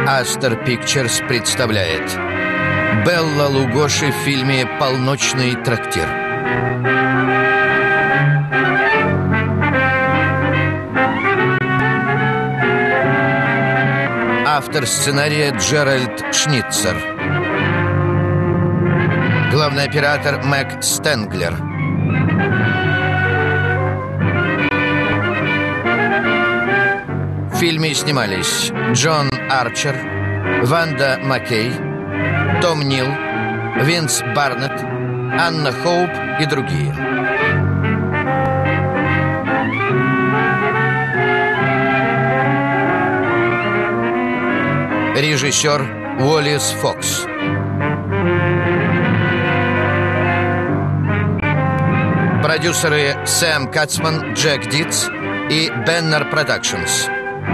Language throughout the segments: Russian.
Астер Пикчерс представляет Белла Лугоши в фильме «Полночный трактир». Автор сценария Джеральд Шницер. Главный оператор Мэг Стенглер. В фильме снимались Джон Арчер, Ванда Маккей, Том Нил, Винс Барнетт, Анна Хоуп и другие. Режиссер Уоллес Фокс. Продюсеры Сэм Кацман, Джек Дитц и Беннер Продакшнс.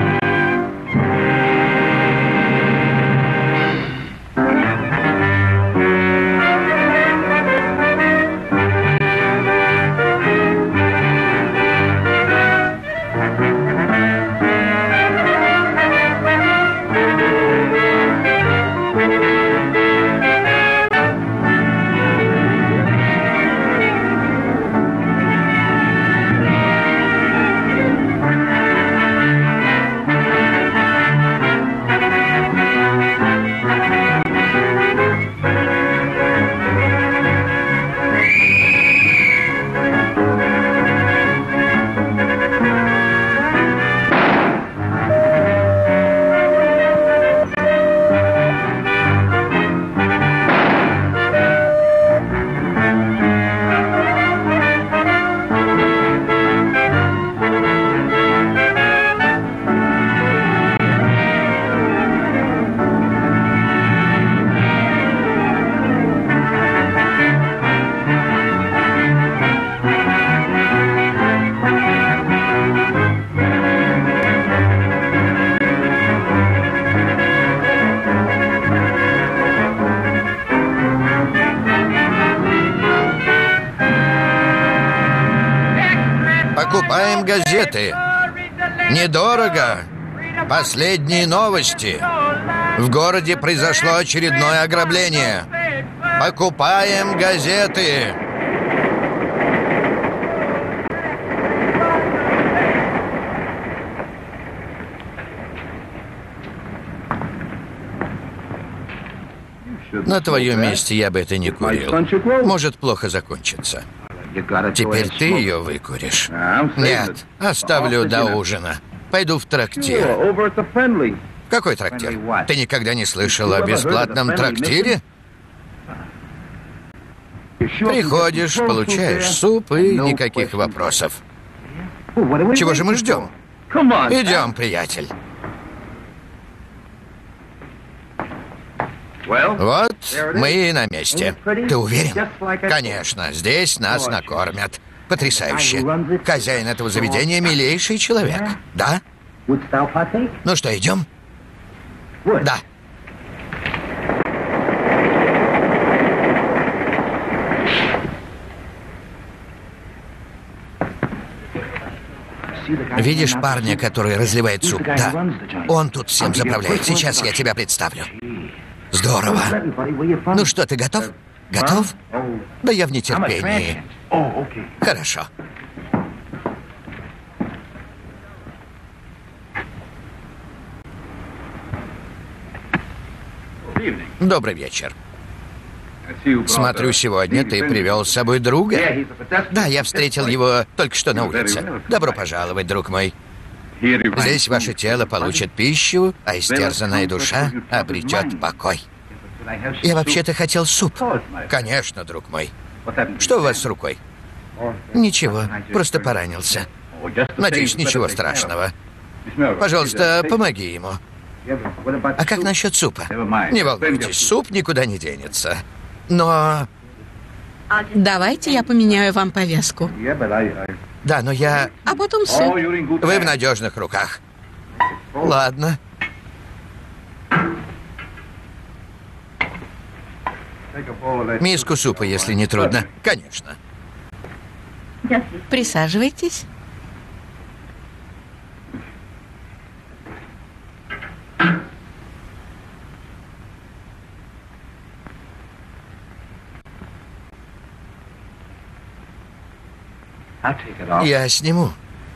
Покупаем газеты. Недорого. Последние новости. В городе произошло очередное ограбление. Покупаем газеты. На твоем месте я бы это не курил. Может плохо закончиться. Теперь ты ее выкуришь. Нет, оставлю до ужина. Пойду в трактир. Какой трактир? Ты никогда не слышал о бесплатном трактире? Приходишь, получаешь суп и никаких вопросов. Чего же мы ждем? Идем, приятель. Вот мы и на месте. Ты уверен? Конечно, здесь нас накормят. Потрясающе. Хозяин этого заведения милейший человек. Да? Ну что, идем? Да. Видишь парня, который разливает суп? Да. Он тут всем заправляет. Сейчас я тебя представлю. Здорово. Ну что, ты готов? Готов? Да я в нетерпении. Хорошо. Добрый вечер. Смотрю, сегодня ты привел с собой друга. Да, я встретил его только что на улице. Добро пожаловать, друг мой. Здесь ваше тело получит пищу, а истерзанная душа обретет покой. Я вообще-то хотел суп. Конечно, друг мой. Что у вас с рукой? Ничего, просто поранился. Надеюсь, ничего страшного. Пожалуйста, помоги ему. А как насчет супа? Не волнуйтесь, суп никуда не денется. Но... Давайте я поменяю вам повязку. Да, но я... А потом суп. Вы в надежных руках. Ладно. Миску супа, если не трудно. Конечно. Присаживайтесь. Я сниму.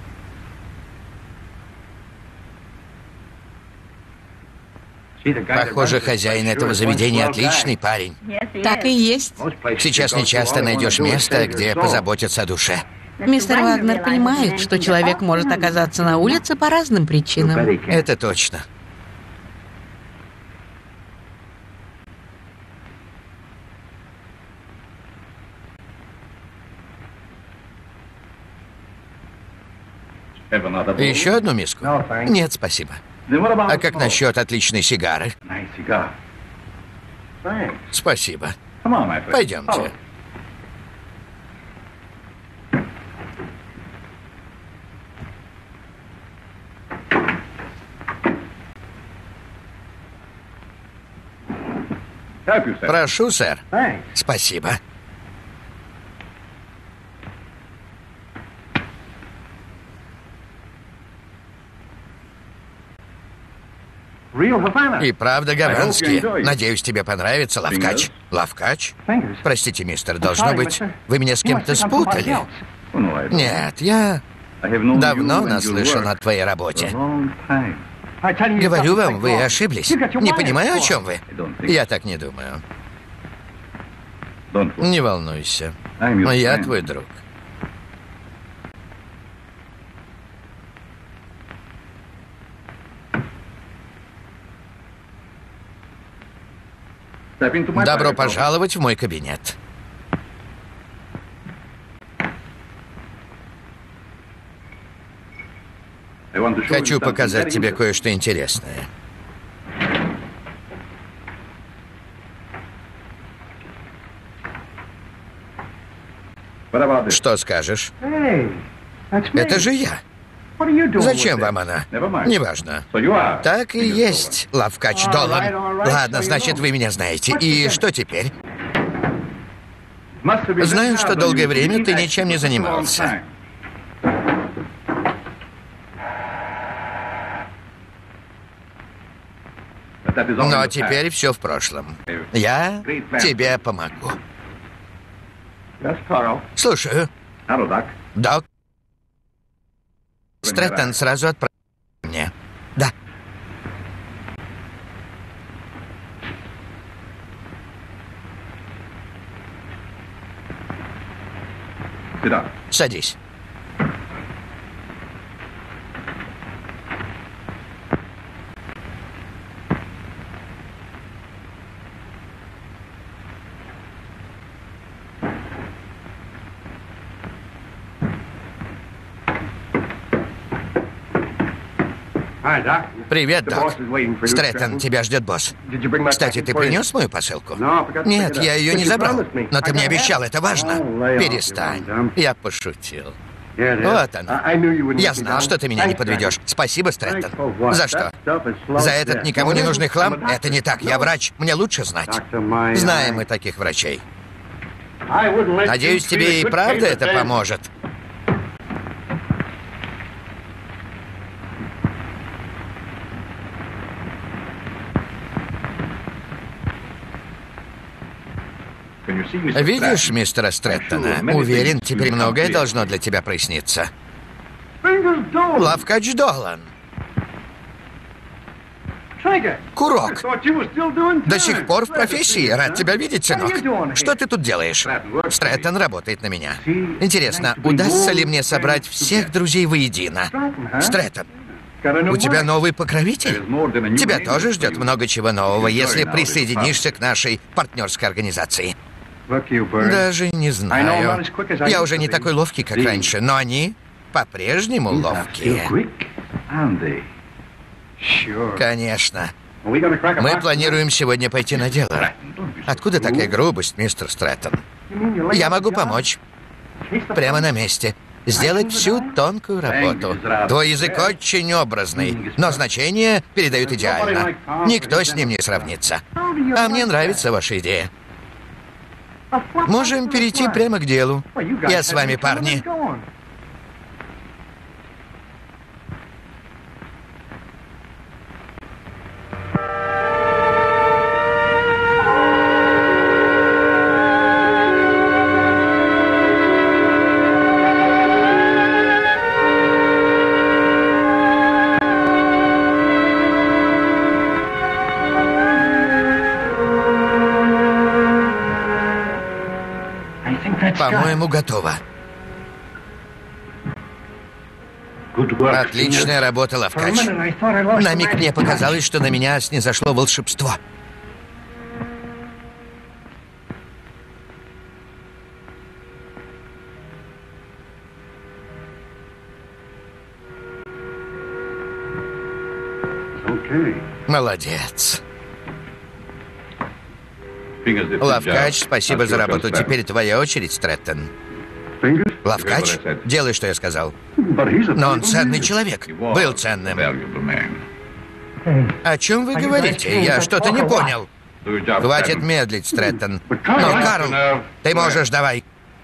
Похоже, хозяин этого заведения отличный парень. Так и есть. Сейчас нечасто найдешь место, где позаботятся о душе. Мистер Вагнер понимает, что человек может оказаться на улице по разным причинам. Это точно. Еще одну миску? Нет, спасибо. А как насчет отличной сигары? Спасибо. Пойдемте. Прошу, сэр. Спасибо. И правда гаванские. Надеюсь, тебе понравится, Лавкач. Лавкач? Простите, мистер, должно быть, вы меня с кем-то спутали. Нет, я давно наслышан о твоей работе. Говорю вам, вы ошиблись. Не понимаю, о чем вы. Я так не думаю. Не волнуйся. Я твой друг. Добро пожаловать в мой кабинет. Хочу показать тебе кое-что интересное. Что скажешь? Это же я. Зачем вам она? Неважно. Так и есть, Лавкач Долан. Ладно, значит, вы меня знаете. И что теперь? Знаю, что долгое время ты ничем не занимался. Но теперь все в прошлом. Я тебе помогу. Слушаю. Док. Стрэттон сразу отправил мне. Да. Садись. Привет, Док. Стрэттон, тебя ждет босс. Кстати, ты принес мою посылку? Нет, я ее не забрал. Но ты мне обещал, это важно. Перестань. Я пошутил. Вот она. Я знал, что ты меня не подведешь. Спасибо, Стрэттон. За что? За этот никому не нужный хлам? Это не так. Я врач. Мне лучше знать. Знаем мы таких врачей. Надеюсь, тебе и правда это поможет. Видишь мистера Стрэттона? Уверен, теперь многое должно для тебя проясниться. Лавкач Долан. Курок. До сих пор в профессии. Рад тебя видеть, сынок. Что ты тут делаешь? Стрэттон работает на меня. Интересно, удастся ли мне собрать всех друзей воедино? Стрэттон, у тебя новый покровитель? Тебя тоже ждет много чего нового, если присоединишься к нашей партнерской организации. Даже не знаю. Я уже не такой ловкий, как раньше, но они по-прежнему ловкие. Конечно. Мы планируем сегодня пойти на дело. Откуда такая грубость, мистер Стрэттон? Я могу помочь. Прямо на месте. Сделать всю тонкую работу. Твой язык очень образный, но значение передают идеально. Никто с ним не сравнится. А мне нравится ваша идея. Можем перейти прямо к делу. Я с вами, парни. По-моему, готово. Отличная работа, Лавкач. На миг мне показалось, что на меня снизошло волшебство. Молодец. Лавкач, спасибо за работу. Теперь твоя очередь, Стрэттон. Лавкач, делай, что я сказал. Но он ценный человек. Был ценным. О чем вы говорите? Я что-то не понял. Хватит медлить, Стрэттон. Ну, Карл, ты можешь, давай.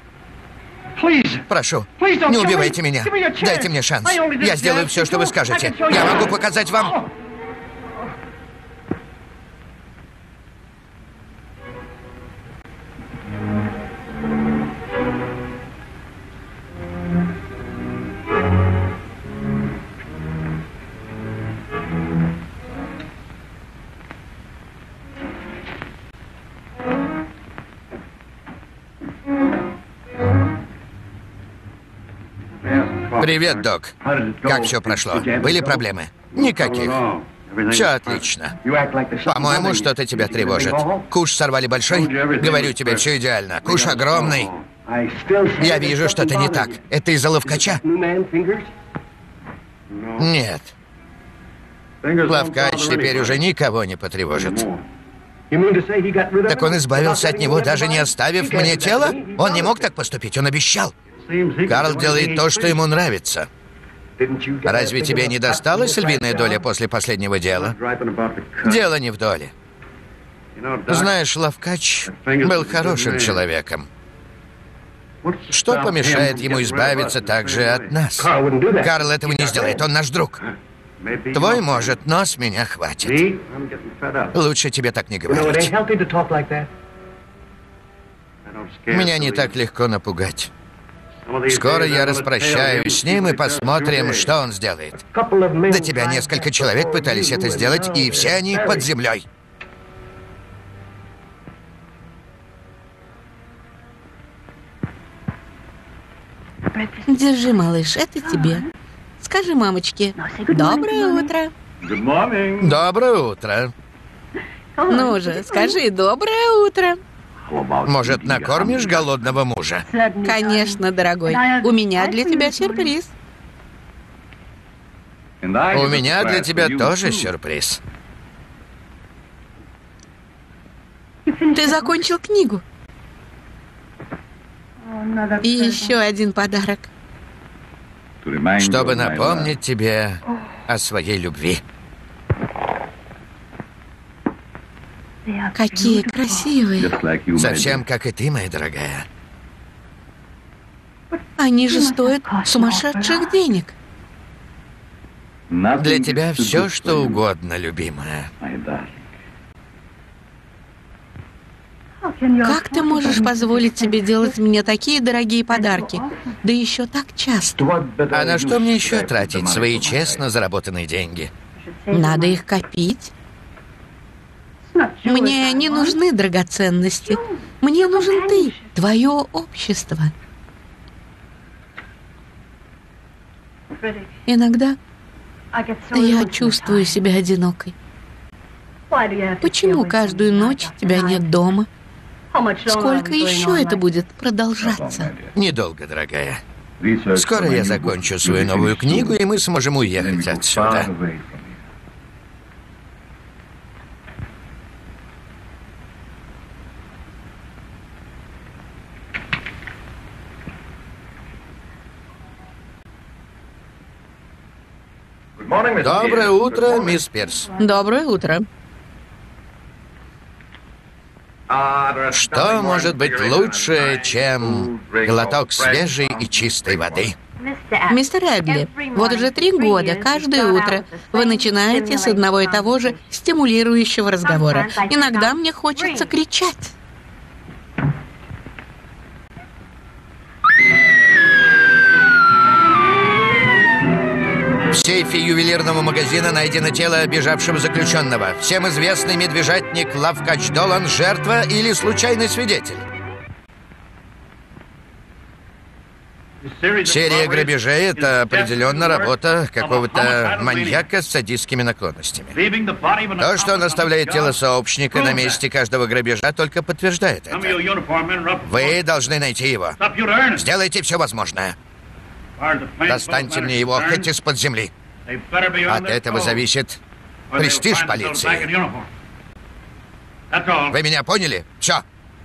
Прошу, не убивайте меня. Дайте мне шанс. Я сделаю все, что вы скажете. Я могу показать вам... Привет, док. Как все прошло? Были проблемы? Никаких. Все отлично. По-моему, что-то тебя тревожит. Куш сорвали большой? Говорю тебе, все идеально. Куш огромный. Я вижу, что-то не так. Это из-за Лавкача? Нет. Лавкач теперь уже никого не потревожит. Так он избавился от него, даже не оставив мне тело? Он не мог так поступить, он обещал. Карл делает то, что ему нравится. Разве тебе не досталась львиная доля после последнего дела? Дело не в доле. Знаешь, Лавкач был хорошим человеком. Что помешает ему избавиться также от нас? Карл этого не сделает, он наш друг. Твой может, но с меня хватит. Лучше тебе так не говорить. Меня не так легко напугать. Скоро я распрощаюсь с ним и посмотрим, что он сделает. До тебя несколько человек пытались это сделать, и все они под землей. Держи, малыш, это тебе. Скажи мамочке: доброе утро. Доброе утро. Ну же, скажи: доброе утро. Может, накормишь голодного мужа? Конечно, дорогой. У меня для тебя сюрприз. У меня для тебя тоже сюрприз. Ты закончил книгу. И еще один подарок. Чтобы напомнить тебе о своей любви. Какие красивые. Совсем как и ты, моя дорогая. Они же стоят сумасшедших денег. Для тебя все, что угодно, любимая. Как ты можешь позволить себе делать мне такие дорогие подарки? Да еще так часто. А на что мне еще тратить свои честно заработанные деньги? Надо их копить. Мне не нужны драгоценности. Мне нужен ты, твое общество. Иногда я чувствую себя одинокой. Почему каждую ночь тебя нет дома? Сколько еще это будет продолжаться? Недолго, дорогая. Скоро я закончу свою новую книгу, и мы сможем уехать отсюда. Доброе утро, мисс Пирс. Доброе утро. Что может быть лучше, чем глоток свежей и чистой воды? Мистер Эдли, вот уже 3 года, каждое утро вы начинаете с одного и того же стимулирующего разговора. Иногда мне хочется кричать. В сейфе ювелирного магазина найдено тело бежавшего заключенного. Всем известный медвежатник Лавкач Долан — жертва или случайный свидетель? Серия грабежей — это определенно работа какого-то маньяка с садистскими наклонностями. То, что он оставляет тело сообщника на месте каждого грабежа, только подтверждает это. Вы должны найти его. Сделайте все возможное. Достаньте мне его хоть из-под земли. От этого зависит престиж полиции. Вы меня поняли? Все.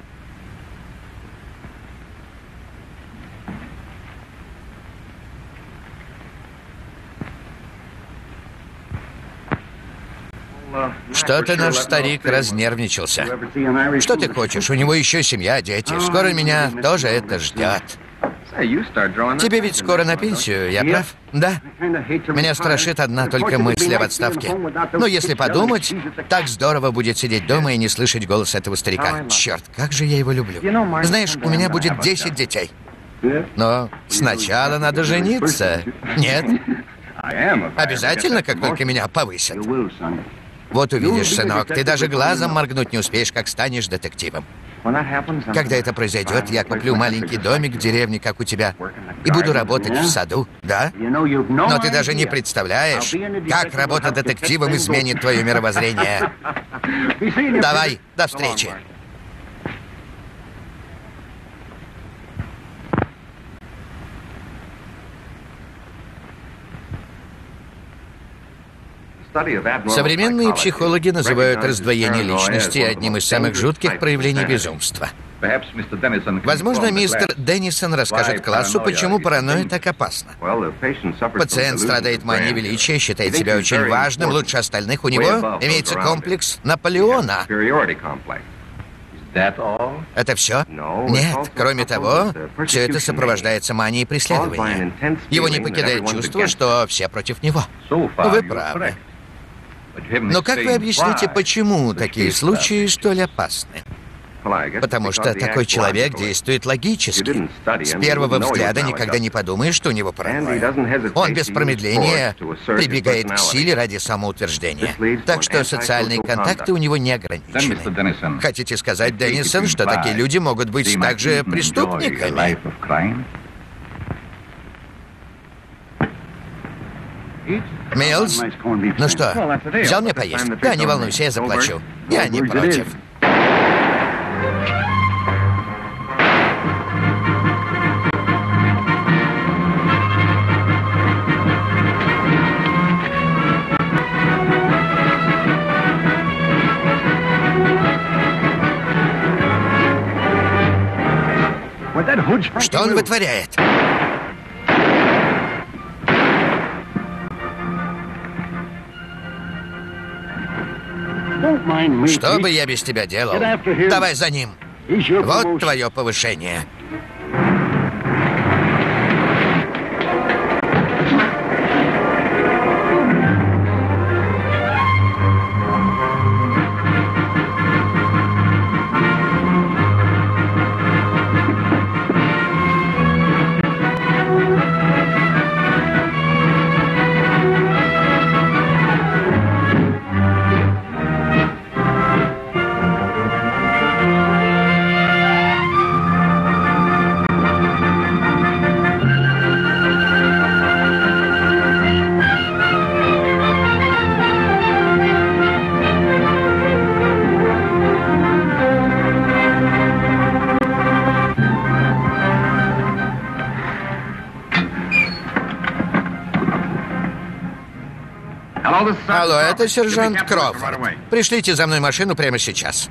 Что-то наш старик разнервничался. Что ты хочешь? У него еще семья, дети. Скоро меня тоже это ждет. Тебе ведь скоро на пенсию, я прав? Да. Меня страшит одна только мысль об отставке. Но если подумать, так здорово будет сидеть дома и не слышать голос этого старика. Черт, как же я его люблю. Знаешь, у меня будет 10 детей. Но сначала надо жениться. Нет? Обязательно, как только меня повысят. Вот увидишь, сынок, ты даже глазом моргнуть не успеешь, как станешь детективом. Когда это произойдет, я куплю маленький домик в деревне, как у тебя, и буду работать в саду, да? Но ты даже не представляешь, как работа детективом изменит твое мировоззрение. Давай, до встречи. Современные психологи называют раздвоение личности одним из самых жутких проявлений безумства. Возможно, мистер Деннисон расскажет классу, почему паранойя так опасна. Пациент страдает манией величия, считает себя очень важным, лучше остальных. У него имеется комплекс Наполеона. Это все? Нет. Кроме того, все это сопровождается манией преследования. Его не покидает чувство, что все против него. Вы правы. Но как вы объясните, почему такие случаи столь опасны? Потому что такой человек действует логически. С первого взгляда никогда не подумаешь, что у него паранойя. Он без промедления прибегает к силе ради самоутверждения. Так что социальные контакты у него не ограничены. Хотите сказать, Деннисон, что такие люди могут быть также преступниками? Милс, ну что, взял мне поесть? Да, не волнуйся, я заплачу. Я не против. Что он вытворяет? Что бы я без тебя делал? Давай за ним. Вот твое повышение. Алло, это сержант Кроуфорд. Пришлите за мной машину прямо сейчас.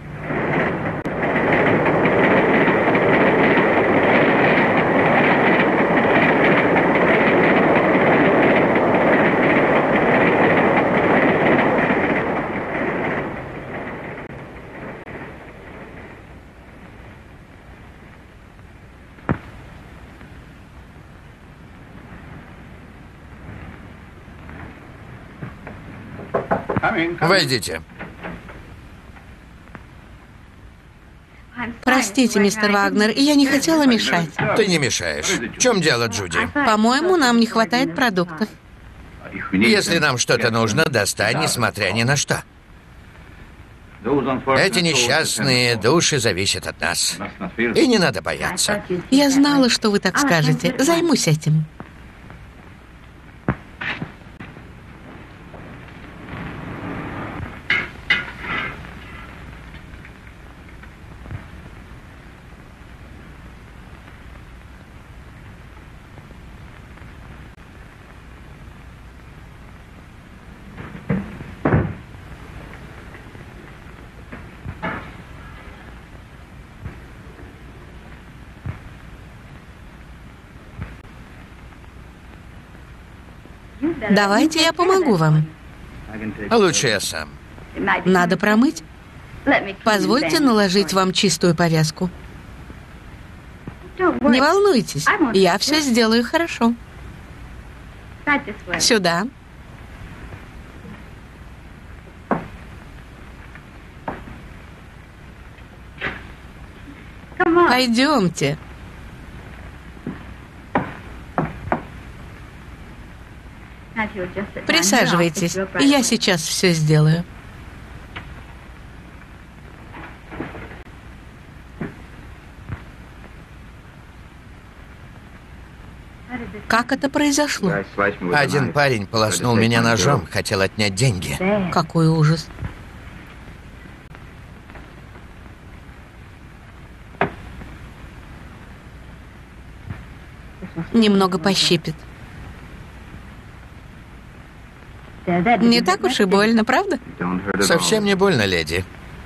Войдите. Простите, мистер Вагнер, я не хотела мешать. Ты не мешаешь. В чем дело, Джуди? По-моему, нам не хватает продуктов. Если нам что-то нужно, достань, несмотря ни на что. Эти несчастные души зависят от нас. И не надо бояться. Я знала, что вы так скажете. Займусь этим. Давайте я помогу вам. Лучше я сам. Надо промыть. Позвольте наложить вам чистую повязку. Не волнуйтесь, я все сделаю хорошо. Сюда. Пойдемте. Присаживайтесь, я сейчас все сделаю. Как это произошло? Один парень полоснул меня ножом, хотел отнять деньги. Какой ужас. Немного пощипит. Не так уж и больно, правда? Совсем не больно, леди.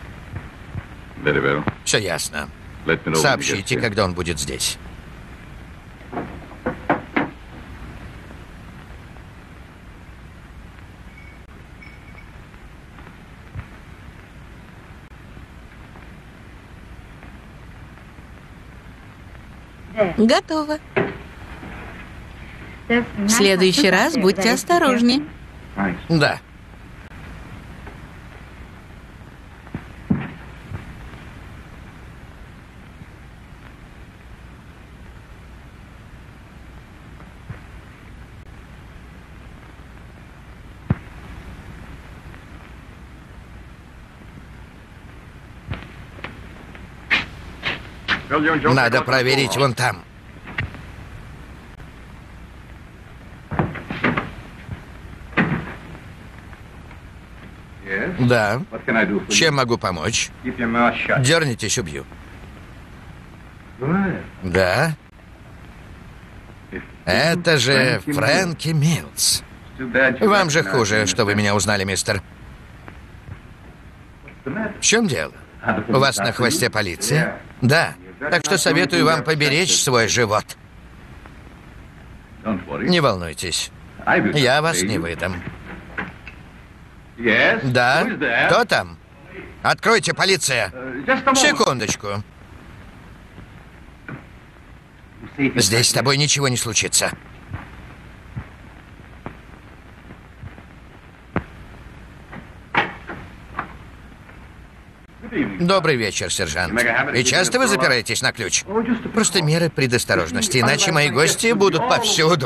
Все ясно. Сообщите, когда он будет здесь. Готово. В следующий раз будьте осторожнее. Да. Надо проверить вон там. Да. Чем могу помочь? Дернитесь, убью. Да. Это же Фрэнки Милс. Вам же хуже, что вы меня узнали, мистер. В чем дело? У вас на хвосте полиция? Да. Так что советую вам поберечь свой живот. Не волнуйтесь. Я вас не выдам. Да? Кто там? Откройте, полиция. Секундочку. Здесь с тобой ничего не случится. Добрый вечер, сержант. И часто вы запираетесь на ключ? Просто меры предосторожности, иначе мои гости будут повсюду.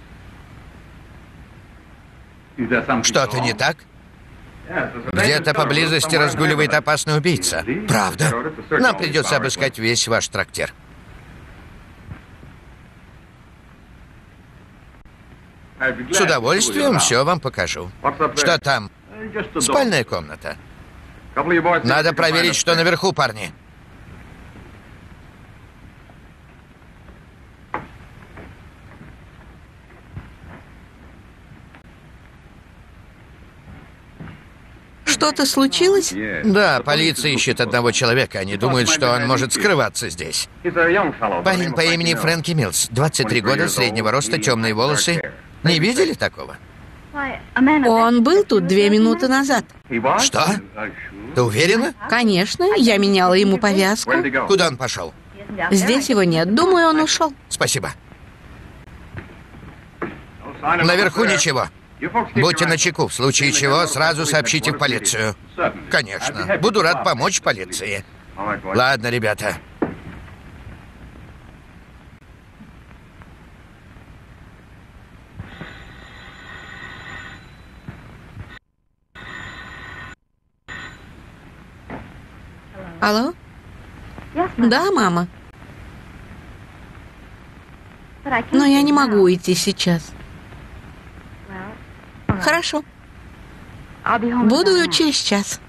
Что-то не так? Где-то поблизости разгуливает опасный убийца. Правда? Нам придется обыскать весь ваш трактир. С удовольствием все вам покажу. Что там? Спальная комната. Надо проверить, что наверху, парни. Что-то случилось? Да, полиция ищет одного человека. Они думают, что он может скрываться здесь. Парень по имени Фрэнки Милс. 23 года, среднего роста, темные волосы. Не видели такого? Он был тут 2 минуты назад. Что? Ты уверена? Конечно, я меняла ему повязку. Куда он пошел? Здесь его нет. Думаю, он ушел. Спасибо. Наверху ничего. Будьте начеку. В случае чего, сразу сообщите в полицию. Конечно. Буду рад помочь полиции. Ладно, ребята. Алло? Да, мама. Но я не могу уйти сейчас. Хорошо. Буду через час.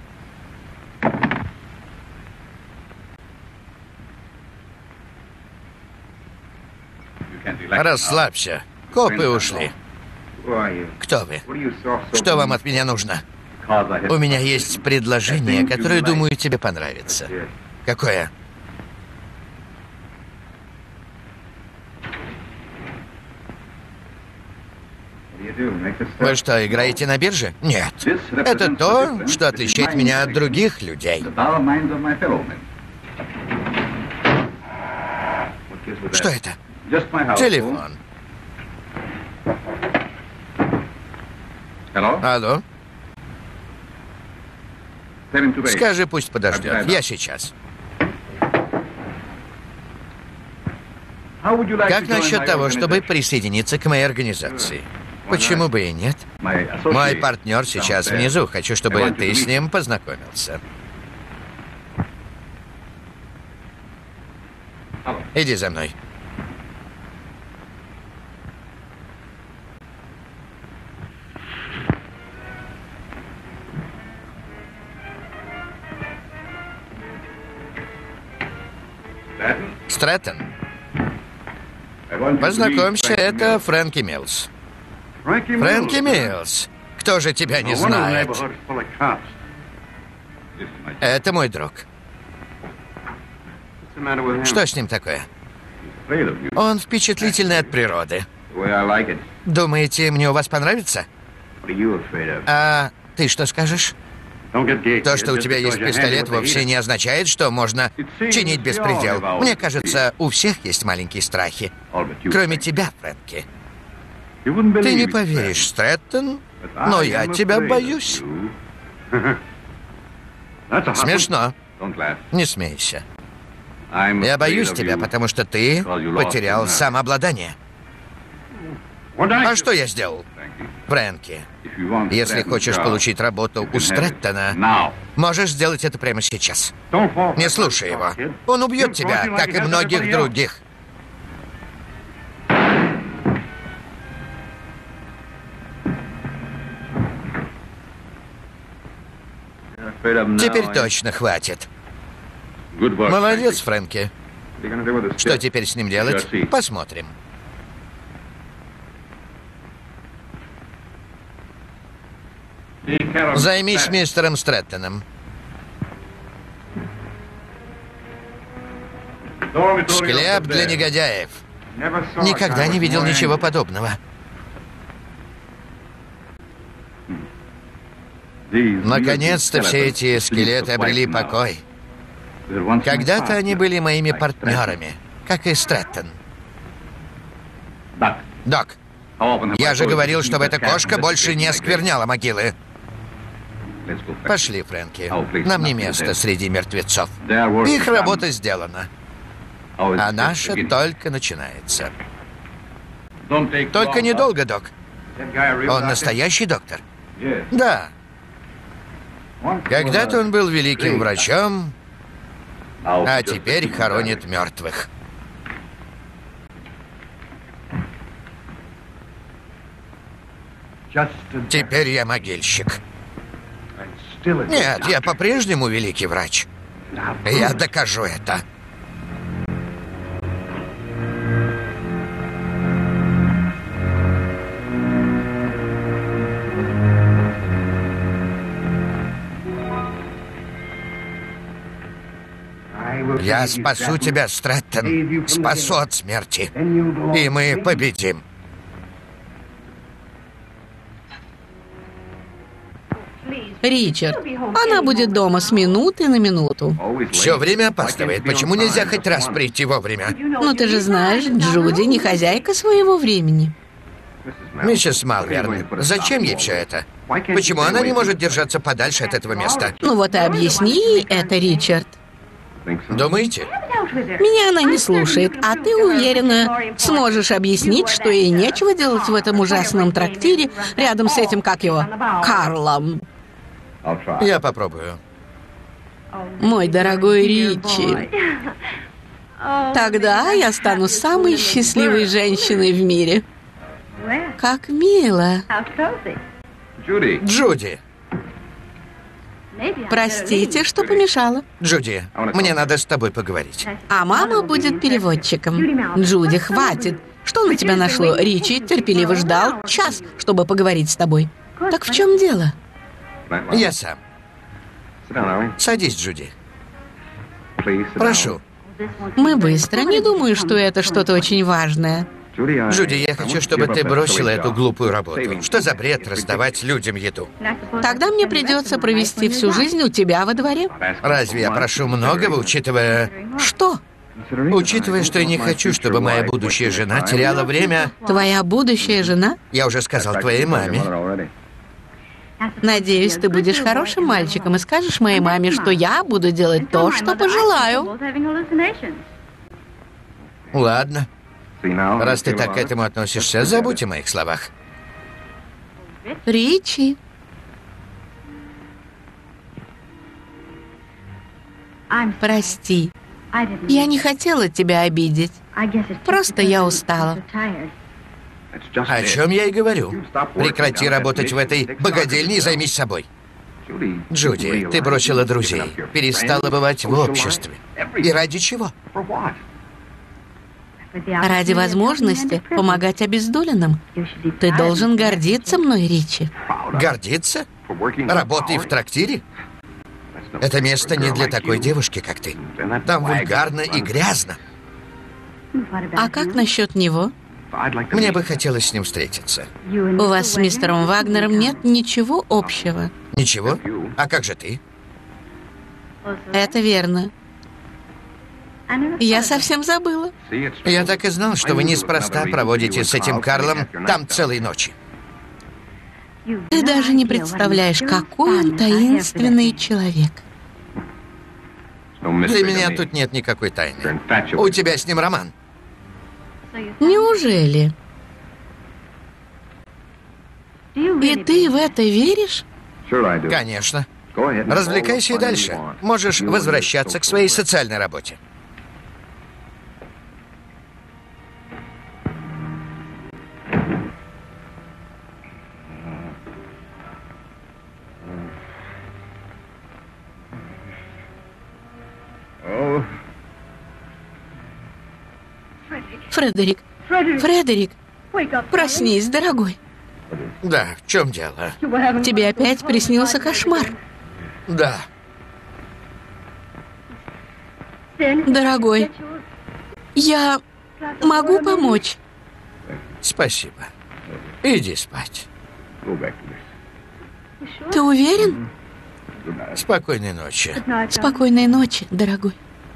Расслабься. Копы ушли. Кто вы? Что вам от меня нужно? У меня есть предложение, которое, думаю, тебе понравится. Какое? Вы что, играете на бирже? Нет. Это то, что отличает меня от других людей. Что это? Телефон. Алло? Скажи, пусть подождет. Я сейчас. Как насчет того, чтобы присоединиться к моей организации? Почему бы и нет? Мой партнер сейчас внизу. Хочу, чтобы ты с ним познакомился. Иди за мной. Стрэттон. Познакомься, это Фрэнки Милс. Фрэнки Милс. Кто же тебя не знает? Это мой друг. Что с ним такое? Он впечатлительный от природы. Думаете, мне у вас понравится? А ты что скажешь? То, что у тебя есть пистолет, вовсе не означает, что можно чинить беспредел. Мне кажется, у всех есть маленькие страхи. Кроме тебя, Фрэнки. Ты не поверишь, Стрэттон, но я тебя боюсь. Смешно. Не смейся. Я боюсь тебя, потому что ты потерял самообладание. А что я сделал? Фрэнки, если хочешь получить работу у Стрэттона, можешь сделать это прямо сейчас. Не слушай его. Он убьет тебя, как и многих других. Теперь точно хватит. Молодец, Фрэнки. Что теперь с ним делать? Посмотрим. Займись мистером Стрэттоном. Склеп для негодяев. Никогда не видел ничего подобного. Наконец-то все эти скелеты обрели покой. Когда-то они были моими партнерами, как и Стрэттон. Док, я же говорил, чтобы эта кошка больше не оскверняла могилы. Пошли, Фрэнки. Нам не место среди мертвецов. Их работа сделана. А наша только начинается. Только недолго, док. Он настоящий доктор? Да. Когда-то он был великим врачом, а теперь хоронит мертвых. Теперь я могильщик. Нет, я по-прежнему великий врач. Я докажу это. Я спасу тебя, Стрэттон. Спасу от смерти. И мы победим. Ричард, она будет дома с минуты на минуту. Все время опаздывает. Почему нельзя хоть раз прийти вовремя? Ну, ты же знаешь, Джуди не хозяйка своего времени. Миссис Малверн, зачем ей все это? Почему она не может держаться подальше от этого места? Ну вот и объясни ей это, Ричард. Думаете? Меня она не слушает, а ты уверена, сможешь объяснить, что ей нечего делать в этом ужасном трактире рядом с этим, как его, Карлом. Я попробую. Мой дорогой Ричи. Тогда я стану самой счастливой женщиной в мире. Как мило. Джуди. Простите, что помешала. Джуди, мне надо с тобой поговорить. А мама будет переводчиком. Джуди, хватит. Что на тебя нашло? Ричи терпеливо ждал час, чтобы поговорить с тобой. Так в чем дело? Я сам. Садись, Джуди. Прошу. Мы быстро. Не думаю, что это что-то очень важное. Джуди, я хочу, чтобы ты бросила эту глупую работу. Что за бред раздавать людям еду? Тогда мне придется провести всю жизнь у тебя во дворе. Разве я прошу многого, учитывая... Что? Учитывая, что я не хочу, чтобы моя будущая жена теряла время... Твоя будущая жена? Я уже сказал твоей маме. Надеюсь, ты будешь хорошим мальчиком и скажешь моей маме, что я буду делать то, что пожелаю. Ладно. Раз ты так к этому относишься, забудь о моих словах. Ричи. Прости. Я не хотела тебя обидеть. Просто я устала. О чем я и говорю. Прекрати работать в этой богадельне и займись собой. Джуди, ты бросила друзей, перестала бывать в обществе. И ради чего? Ради возможности помогать обездоленным. Ты должен гордиться мной, Ричи. Гордиться? Работай в трактире? Это место не для такой девушки, как ты. Там вульгарно и грязно. А как насчет него? Мне бы хотелось с ним встретиться. У вас с мистером Вагнером нет ничего общего. Ничего? А как же ты? Это верно. Я совсем забыла. Я так и знал, что вы неспроста проводите с этим Карлом там целые ночи. Ты даже не представляешь, какой он таинственный человек. Для меня тут нет никакой тайны. У тебя с ним роман. Неужели? И ты в это веришь? Конечно. Развлекайся и дальше. Можешь возвращаться к своей социальной работе. Фредерик, Фредерик, проснись, дорогой. Да, в чем дело? Тебе опять приснился кошмар. Да. Дорогой, я могу помочь? Спасибо. Иди спать. Ты уверен? Спокойной ночи. Спокойной ночи, дорогой.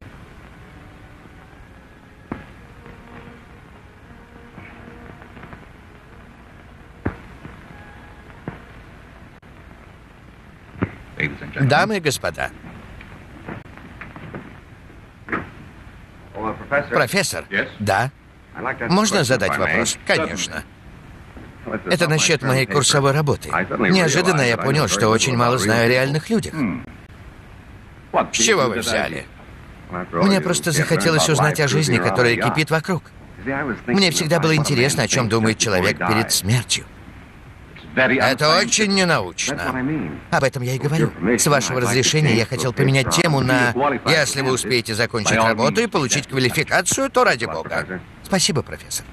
Дамы и господа. Профессор? Да. Можно задать вопрос? Конечно. Это насчет моей курсовой работы. Неожиданно я понял, что очень мало знаю о реальных людях. С чего вы взяли? Мне просто захотелось узнать о жизни, которая кипит вокруг. Мне всегда было интересно, о чем думает человек перед смертью. Это очень ненаучно. Об этом я и говорю. С вашего разрешения я хотел поменять тему на «Если вы успеете закончить работу и получить квалификацию, то ради бога». Спасибо, профессор.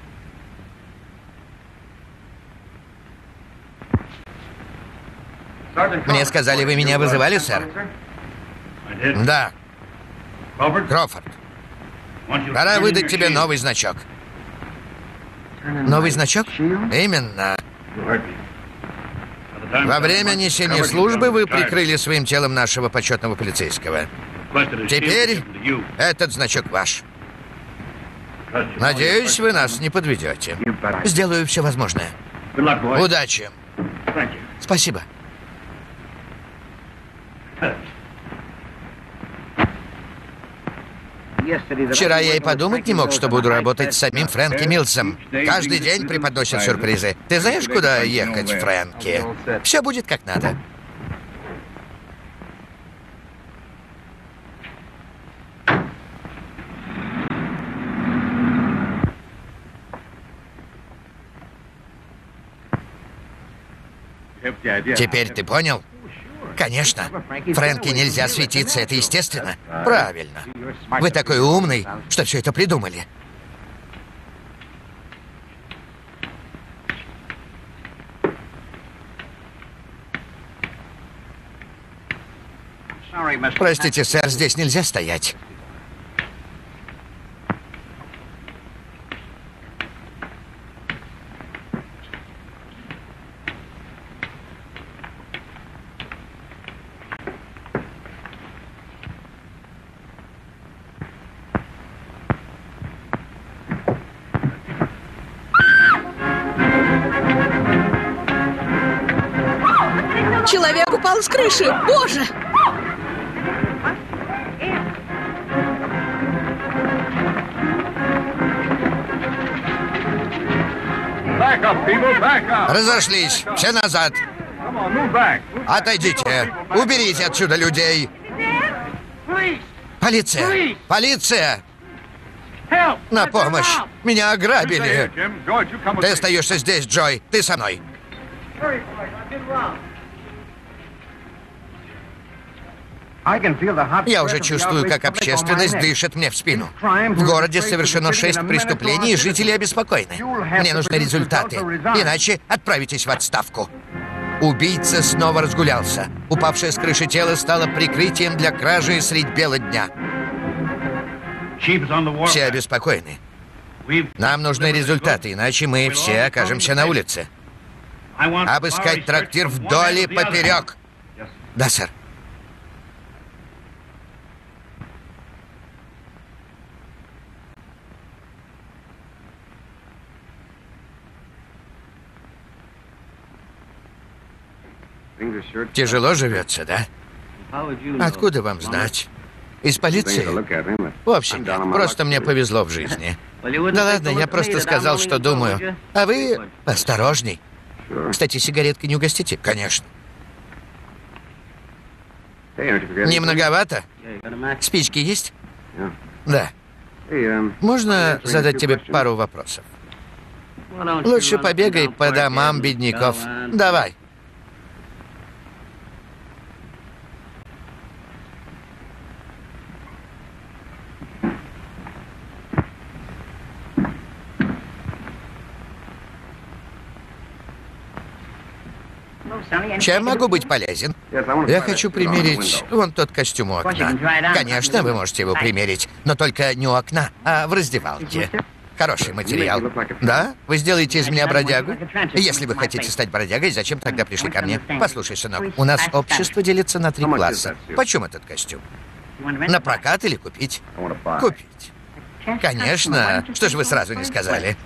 Мне сказали, вы меня вызывали, сэр? Да. Кроуфорд. Пора выдать тебе новый значок. Новый значок? Именно. Во время несения службы вы прикрыли своим телом нашего почетного полицейского. Теперь этот значок ваш. Надеюсь, вы нас не подведете. Сделаю все возможное. Удачи. Спасибо. Вчера я и подумать не мог, что буду работать с самим Фрэнки Милсом. Каждый день преподносят сюрпризы. Ты знаешь, куда ехать, Фрэнки? Все будет как надо. Теперь ты понял? Конечно. Фрэнки нельзя светиться, это естественно. Правильно. Вы такой умный, что все это придумали. Простите, сэр, здесь нельзя стоять. Человек упал с крыши! Боже! Разошлись. Все назад. Отойдите. Уберите отсюда людей. Полиция! Полиция! На помощь! Меня ограбили! Ты остаешься здесь, Джой. Ты со мной. Я уже чувствую, как общественность дышит мне в спину. В городе совершено 6 преступлений, и жители обеспокоены. Мне нужны результаты, иначе отправитесь в отставку. Убийца снова разгулялся. Упавшее с крыши тело стало прикрытием для кражи средь бела дня. Все обеспокоены. Нам нужны результаты, иначе мы все окажемся на улице. Обыскать трактир вдоль и поперек. Да, сэр. Тяжело живется, да? Откуда вам знать? Из полиции? Вовсе нет, просто мне повезло в жизни. Да ладно, я просто сказал, что думаю. А вы осторожней. Кстати, сигареткой не угостите? Конечно. Не многовато? Спички есть? Да. Можно задать тебе пару вопросов? Лучше побегай по домам бедняков. Давай. Чем могу быть полезен? Я хочу примерить вон тот костюм у окна. Конечно, вы можете его примерить, но только не у окна, а в раздевалке. Хороший материал. Да? Вы сделаете из меня бродягу? Если вы хотите стать бродягой, зачем тогда пришли ко мне? Послушай, сынок, у нас общество делится на 3 класса. Почем этот костюм? На прокат или купить? Купить. Конечно. Что же вы сразу не сказали?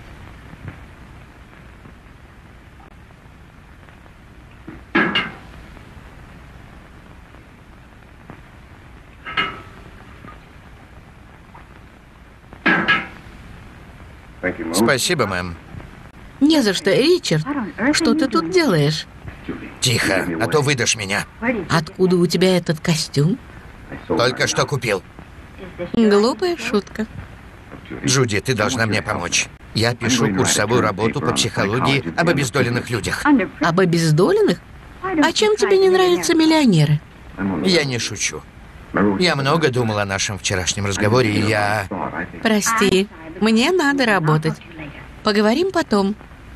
Спасибо, мэм. Не за что, Ричард. Что ты тут делаешь? Тихо, а то выдашь меня. Откуда у тебя этот костюм? Только что купил. Глупая шутка. Джуди, ты должна мне помочь. Я пишу курсовую работу по психологии об обездоленных людях. Об обездоленных? А чем тебе не нравятся миллионеры? Я не шучу. Я много думал о нашем вчерашнем разговоре, и я... Прости, мне надо работать. Поговорим потом.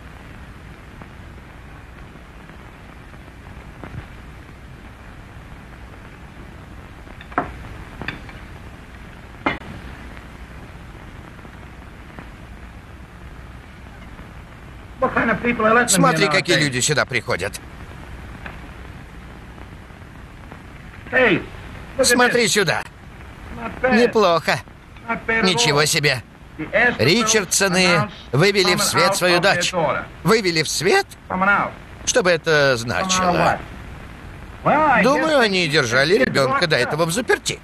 Смотри, какие люди сюда приходят. Смотри сюда. Неплохо. Ничего себе. Ричардсоны вывели в свет свою дочь. Вывели в свет? Что бы это значило? Думаю, они держали ребенка до этого взаперти.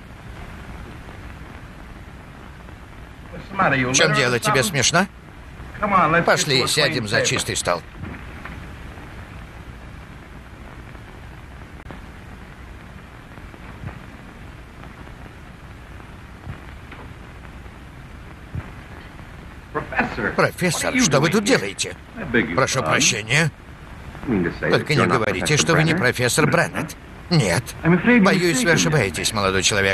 В чем дело? Тебе смешно? Пошли, сядем за чистый стол. Профессор, что вы тут делаете? Прошу прощения. Только не говорите, что вы не профессор Бреннет. Нет. Боюсь, вы ошибаетесь, молодой человек.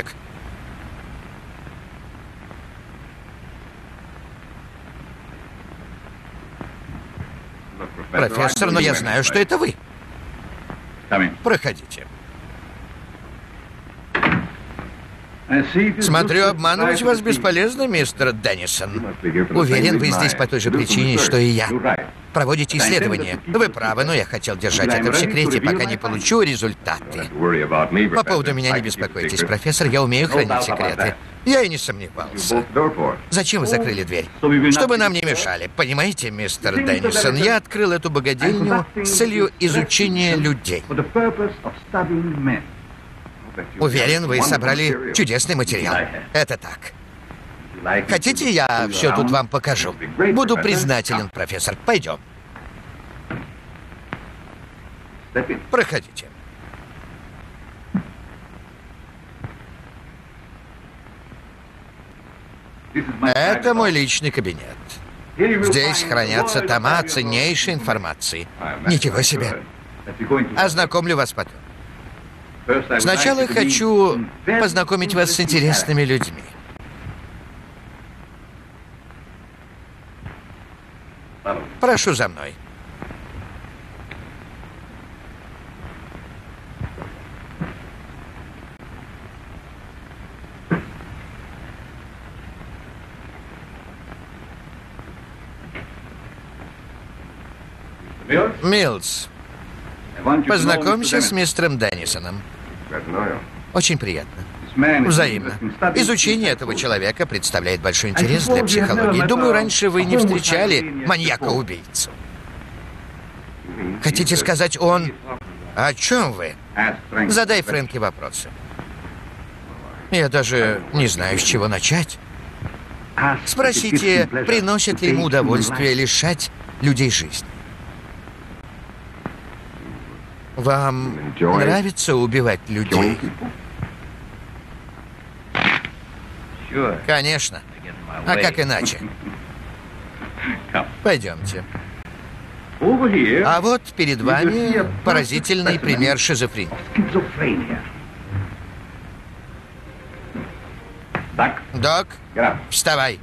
Профессор, но я знаю, что это вы. Проходите. Смотрю, обманывать вас бесполезно, мистер Деннисон. Уверен, вы здесь по той же причине, что и я. Проводите исследования. Вы правы, но я хотел держать это в секрете, пока не получу результаты. По поводу меня не беспокойтесь, профессор, я умею хранить секреты. Я и не сомневался. Зачем вы закрыли дверь? Чтобы нам не мешали. Понимаете, мистер Деннисон, я открыл эту богадельню с целью изучения людей. Уверен, вы собрали чудесный материал. Это так. Хотите, я все тут вам покажу? Буду признателен, профессор. Пойдем. Проходите. Это мой личный кабинет. Здесь хранятся тома ценнейшей информации. Ничего себе. Ознакомлю вас потом. Сначала хочу познакомить вас с интересными людьми. Прошу за мной. Милс, познакомься с мистером Деннисоном. Очень приятно. Взаимно. Изучение этого человека представляет большой интерес для психологии. Думаю, раньше вы не встречали маньяка-убийцу. Хотите сказать, он... О чем вы? Задай Фрэнки вопросы. Я даже не знаю, с чего начать. Спросите, приносит ли ему удовольствие лишать людей жизни. Вам нравится убивать людей? Конечно. А как иначе? Пойдемте. А вот перед вами поразительный пример шизофрении. Док, вставай.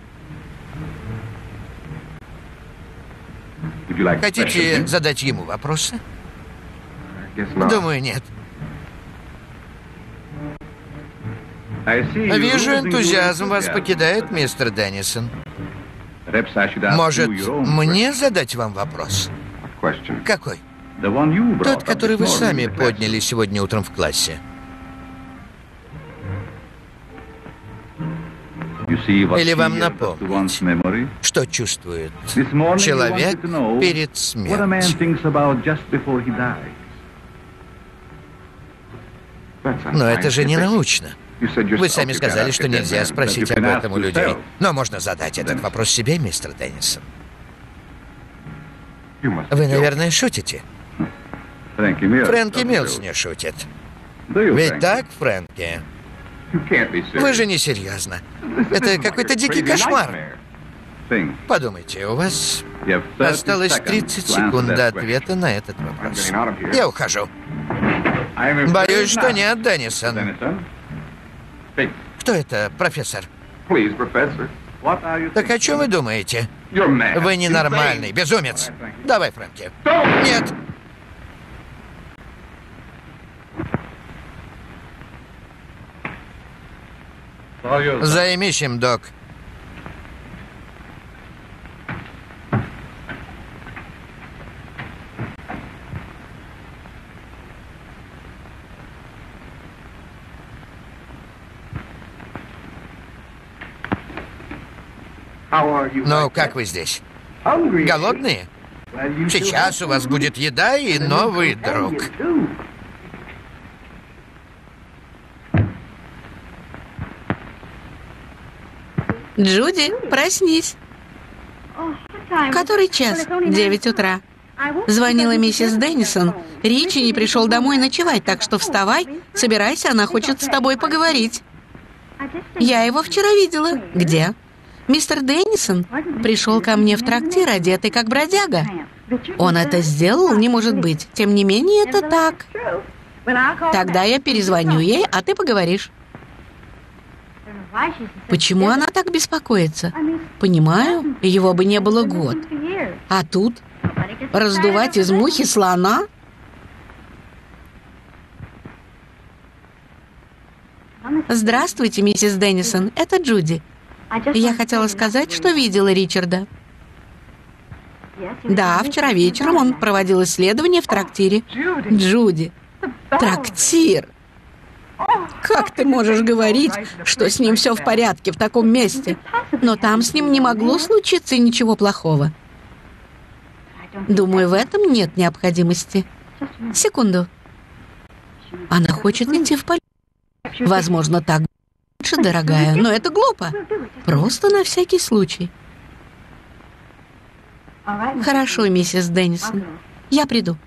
Хотите задать ему вопросы? Думаю, нет. Вижу, энтузиазм вас покидает, мистер Деннисон. Может, мне задать вам вопрос? Какой? Тот, который вы сами подняли сегодня утром в классе. Или вам напомнить, что чувствует человек перед смертью? Но это же не научно. Вы сами сказали, что нельзя спросить об этом у людей. Но можно задать этот вопрос себе, мистер Деннисон. Вы, наверное, шутите? Фрэнки Милс не шутит. Ведь так, Фрэнки? Вы же не серьезно. Это какой-то дикий кошмар. Подумайте, у вас осталось 30 секунд до ответа на этот вопрос. Я ухожу. Боюсь, что нет, Деннисон. Кто это, профессор? Так о чем вы думаете? Вы ненормальный, безумец. Давай, Фрэнки. Нет. Займись им, док. Ну, как вы здесь? Голодные? Сейчас у вас будет еда и новый друг. Джуди, проснись. Который час? 9 утра. Звонила миссис Деннисон. Ричи не пришел домой ночевать, так что вставай, собирайся, она хочет с тобой поговорить. Я его вчера видела. Где? Мистер Деннисон пришел ко мне в трактир, одетый как бродяга. Он это сделал? Не может быть. Тем не менее, это так. Тогда я перезвоню ей, а ты поговоришь. Почему она так беспокоится? Понимаю, его бы не было год. А тут раздувать из мухи слона? Здравствуйте, миссис Деннисон. Это Джуди. Я хотела сказать, что видела Ричарда. Да, вчера вечером он проводил исследование в трактире. Джуди. Трактир. Как ты можешь говорить, что с ним все в порядке в таком месте? Но там с ним не могло случиться ничего плохого. Думаю, в этом нет необходимости. Секунду. Она хочет идти в полицию. Возможно, так лучше, дорогая, но это глупо. Просто на всякий случай. Хорошо, миссис Деннисон. Я приду.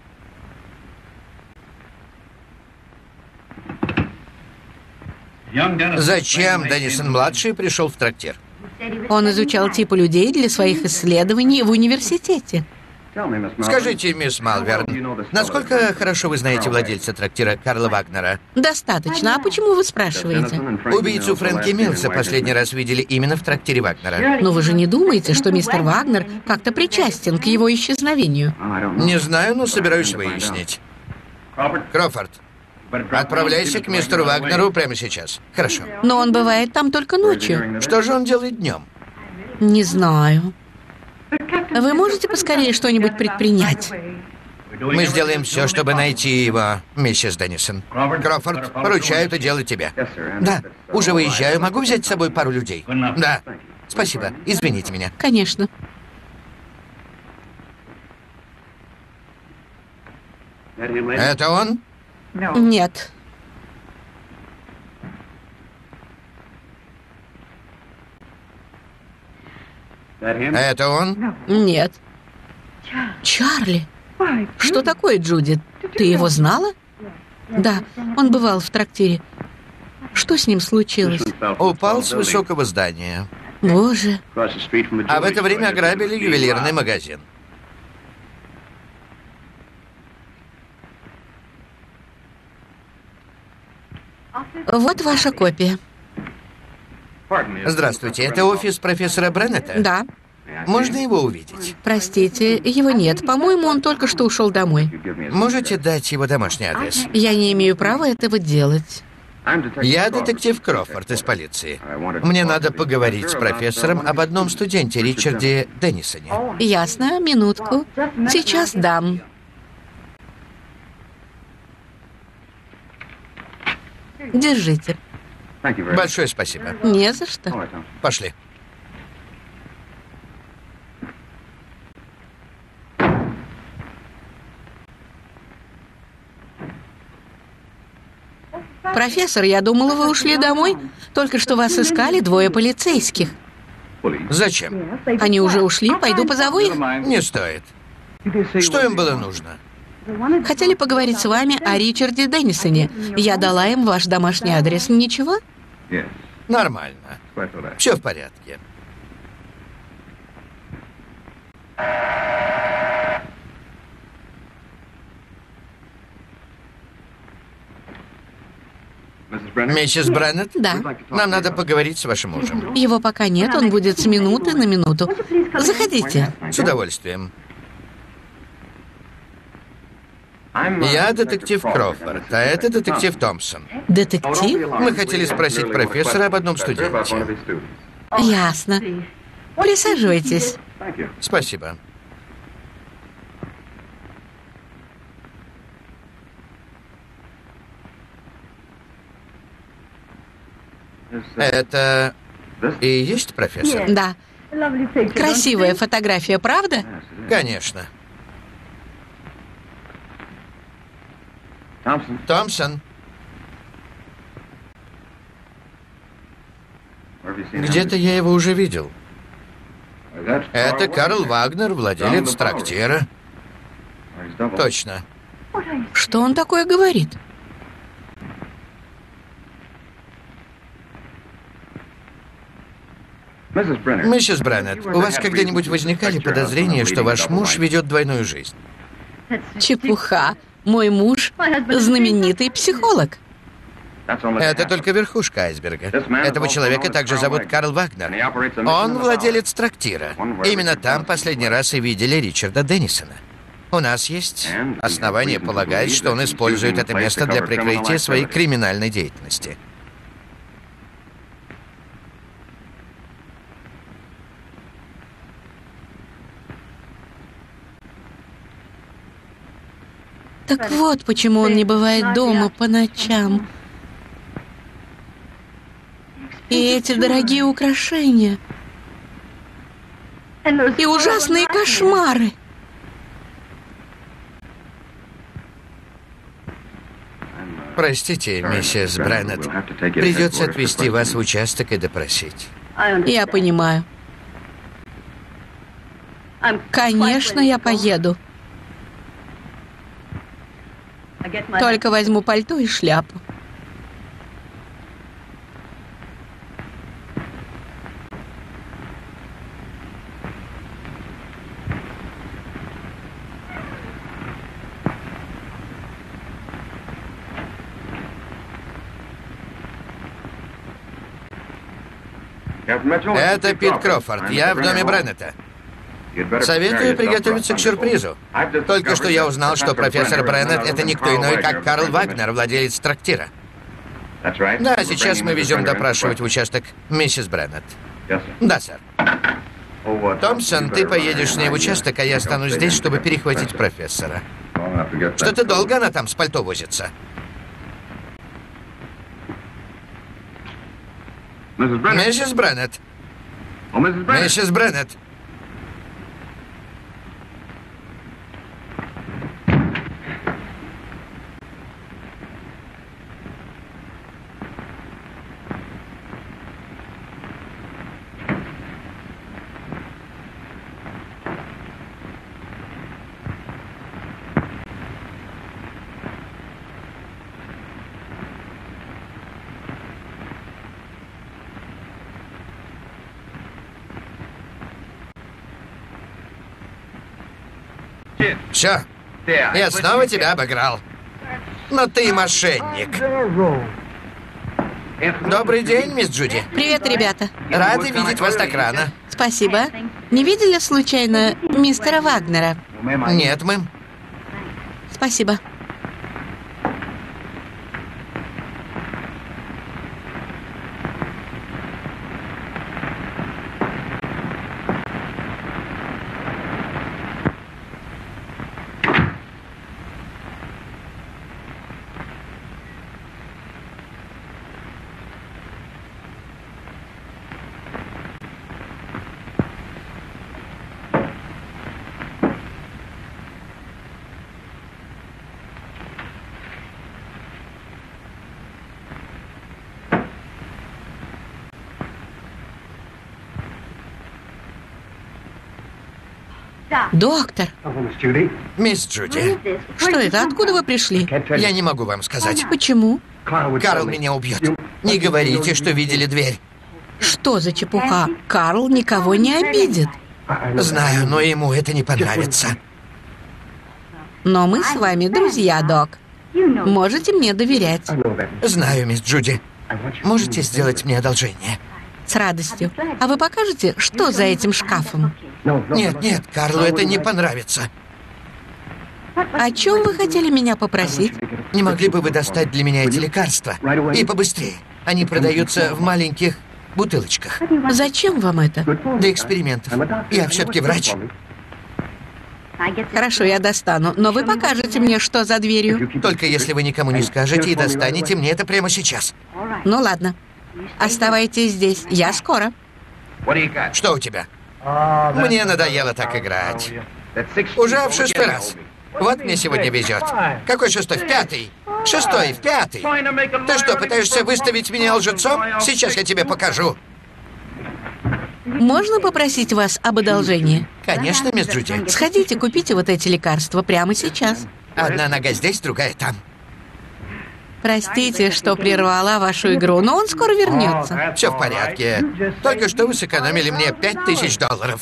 Зачем Деннисон-младший пришел в трактир? Он изучал типы людей для своих исследований в университете. Скажите, мисс Малверн, насколько хорошо вы знаете владельца трактира Карла Вагнера? Достаточно. А почему вы спрашиваете? Убийцу Фрэнки Милса последний раз видели именно в трактире Вагнера. Но вы же не думаете, что мистер Вагнер как-то причастен к его исчезновению? Не знаю, но собираюсь выяснить. Крофорд, отправляйся к мистеру Вагнеру прямо сейчас. Хорошо. Но он бывает там только ночью. Что же он делает днем? Не знаю. Вы можете поскорее что-нибудь предпринять? Мы сделаем все, чтобы найти его, миссис Деннисон. Крофорд, поручаю это дело тебе. Да, уже выезжаю. Могу взять с собой пару людей? Да. Спасибо. Извините меня. Конечно. Это он? Нет. Это он? Нет. Чарли. Что такое, Джуди? Ты его знала? Да, он бывал в трактире. Что с ним случилось? Упал с высокого здания. Боже. А в это время ограбили ювелирный магазин. Вот ваша копия. Здравствуйте, это офис профессора Бреннета? Да. Можно его увидеть? Простите, его нет. По-моему, он только что ушел домой. Можете дать его домашний адрес? Я не имею права этого делать. Я детектив Крофорд из полиции. Мне надо поговорить с профессором об одном студенте, Ричарде Деннисоне. Ясно, минутку. Сейчас дам. Держите. Большое спасибо. Не за что. Пошли. Профессор, я думала, вы ушли домой. Только что вас искали двое полицейских. Зачем? Они уже ушли, пойду позову их. Не стоит. Что им было нужно? Хотели поговорить с вами о Ричарде Деннисоне. Я дала им ваш домашний адрес. Ничего? Нормально. Все в порядке. Миссис Бреннет? Да. Нам надо поговорить с вашим мужем. Его пока нет, он будет с минуты на минуту. Заходите. С удовольствием. Я детектив Крофорд, а это детектив Томпсон. Детектив? Мы хотели спросить профессора об одном студенте. Ясно. Присаживайтесь. Спасибо. Это и есть профессор? Да. Красивая фотография, правда? Конечно. Томпсон. Где-то я его уже видел. Это Карл Вагнер, владелец трактира. Точно. Что он такое говорит? Миссис Бреннет, у вас когда-нибудь возникали подозрения, что ваш муж ведет двойную жизнь? Чепуха. Мой муж — знаменитый психолог. Это только верхушка айсберга. Этого человека также зовут Карл Вагнер. Он владелец трактира. Именно там последний раз и видели Ричарда Деннисона. У нас есть основания полагать, что он использует это место для прикрытия своей криминальной деятельности. Так вот, почему он не бывает дома по ночам. И эти дорогие украшения. И ужасные кошмары. Простите, миссис Бреннет, придется отвезти вас в участок и допросить. Я понимаю. Конечно, я поеду. Только возьму пальто и шляпу. Это Пит Кроуфорд. Я в доме Бреннета. Советую приготовиться к сюрпризу. Только что я узнал, что профессор Бреннет — это никто иной, как Карл Вагнер, владелец трактира. Да, сейчас мы везем допрашивать в участок миссис Бреннет. Да, сэр. Томпсон, ты поедешь с ней в участок, а я останусь здесь, чтобы перехватить профессора. Что-то долго она там с пальто возится. Миссис Бреннет. Миссис Бреннет. Все, я снова тебя обыграл. Но ты мошенник. Добрый день, мисс Джуди. Привет, ребята. Рады видеть вас так рано. Спасибо. Не видели случайно мистера Вагнера? Нет, мэм. Спасибо. Доктор, Мисс Джуди, что это? Откуда вы пришли? я не могу вам сказать. Почему? Карл меня убьет. Не говорите, что видели дверь. Что за чепуха? Карл никого не обидит. Знаю, но ему это не понравится. Но мы с вами друзья, док. Можете мне доверять. Знаю, мисс Джуди. Можете сделать мне одолжение? С радостью. А вы покажете, что за этим шкафом? Нет, нет, Карлу это не понравится. О чем вы хотели меня попросить? Не могли бы вы достать для меня эти лекарства? И побыстрее. Они продаются в маленьких бутылочках. Зачем вам это? Для экспериментов. Я все-таки врач. Хорошо, я достану. Но вы покажете мне, что за дверью. Только если вы никому не скажете и достанете мне это прямо сейчас. Ну ладно. Оставайтесь здесь. Я скоро. Что у тебя? Мне надоело так играть. Уже в 6-й раз. Вот мне сегодня везет. Какой 6-й? В 5-й. 6-й, в 5-й. Ты что, пытаешься выставить меня лжецом? Сейчас я тебе покажу. Можно попросить вас об одолжении? Конечно, мисс Джуди. Сходите, купите вот эти лекарства прямо сейчас. Одна нога здесь, другая там. Простите, что прервала вашу игру, но он скоро вернется. Все в порядке. Только что вы сэкономили мне $5000.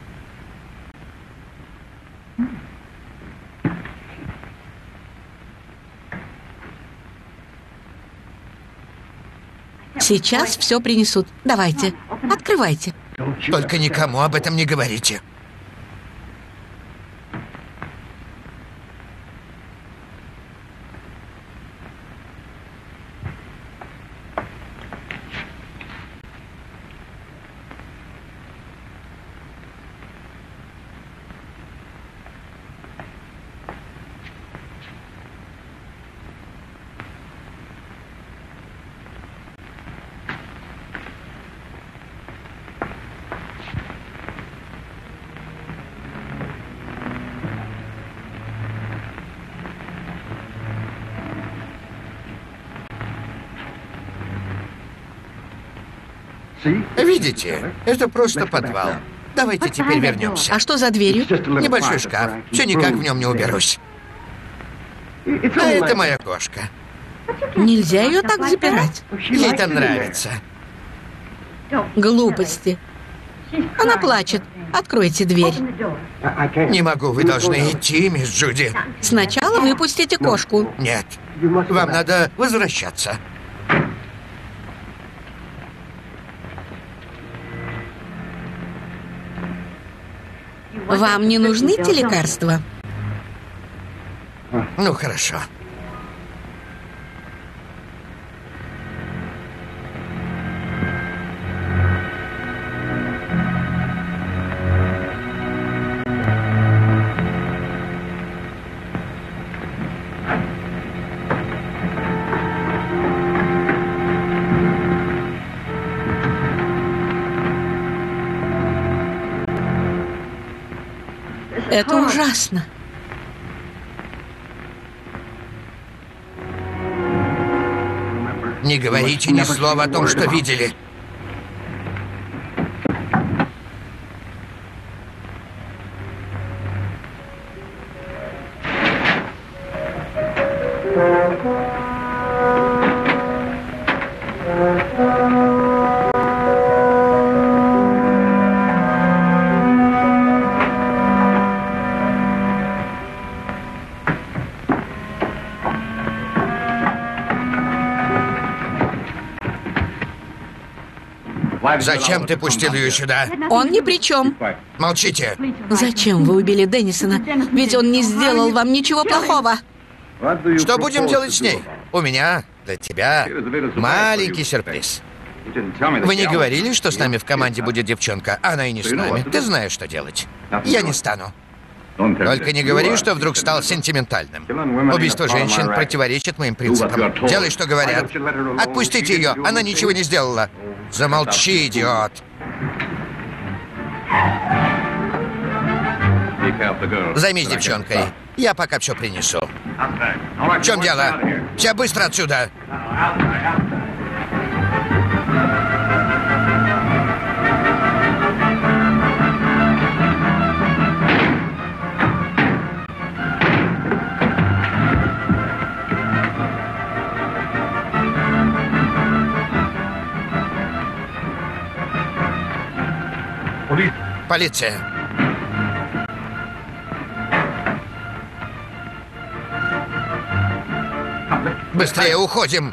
Сейчас все принесут. Давайте, открывайте. Только никому об этом не говорите. Видите, это просто подвал. Давайте теперь вернемся. А что за дверью? Небольшой шкаф. Все никак в нем не уберусь. А это моя кошка. Нельзя ее так запирать. Ей там нравится. Глупости. Она плачет. Откройте дверь. Не могу, вы должны идти, мисс Джуди. Сначала выпустите кошку. Нет, вам надо возвращаться. Вам не нужны те лекарства? Ну, хорошо. Это ужасно. Не говорите ни слова о том, что видели. Зачем ты пустил ее сюда? Он ни при чем. Молчите. Зачем вы убили Деннисона? Ведь он не сделал вам ничего плохого. Что будем делать с ней? У меня для тебя маленький сюрприз. Вы не говорили, что с нами в команде будет девчонка? Она и не с нами. Ты знаешь, что делать. Я не стану. Только не говори, что вдруг стал сентиментальным. Убийство женщин противоречит моим принципам. Делай, что говорят. Отпустите ее, она ничего не сделала. Замолчи, идиот. Займись девчонкой. Я пока все принесу. В чем дело? Все быстро отсюда. Полиция. Быстрее уходим.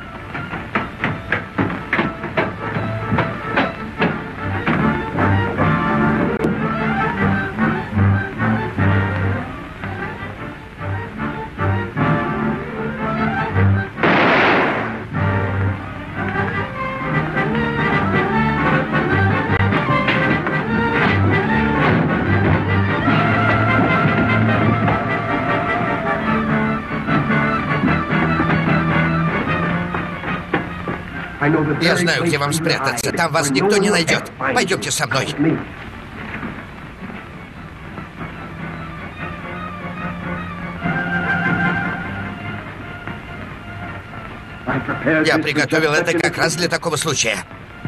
Я знаю, где вам спрятаться. Там вас никто не найдет. Пойдемте со мной. Я приготовил это как раз для такого случая.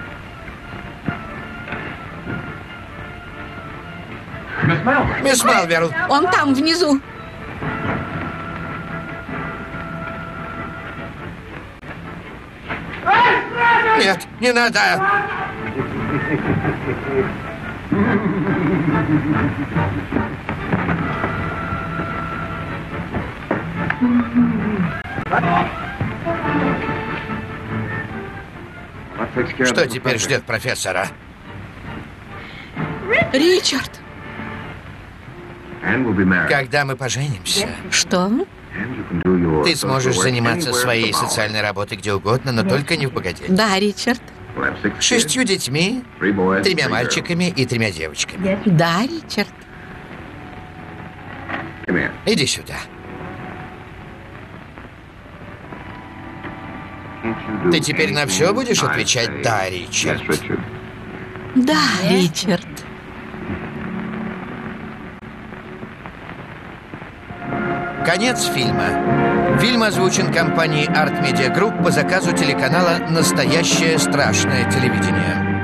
Мисс Малверл. Он там, внизу. Нет, не надо! Что теперь ждет профессора? Ричард! Когда мы поженимся, Что? ты сможешь заниматься своей социальной работой где угодно, но только не в богадельне. Да, Ричард. 6 детьми, 3 мальчиками и 3 девочками. Да, Ричард. Иди сюда. Ты теперь на все будешь отвечать «да, Ричард»? Да, Ричард. Конец фильма. Фильм озвучен компанией Art Media Group по заказу телеканала «Настоящее страшное телевидение».